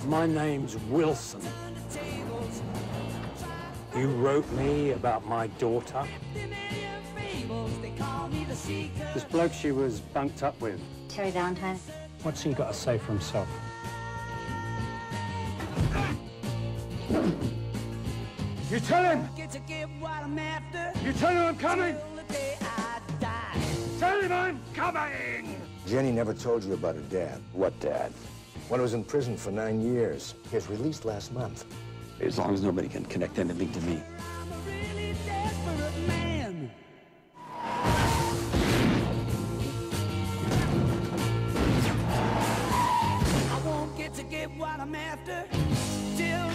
My name's Wilson. You wrote me about my daughter? This bloke she was bunked up with. Terry Valentine. What's he got to say for himself? You tell him! You tell him I'm coming! Tell him I'm coming! Jenny never told you about her dad. What dad? One was in prison for 9 years. He was released last month. As long as nobody can connect anything to me. I'm a really desperate man. I won't get what I'm after till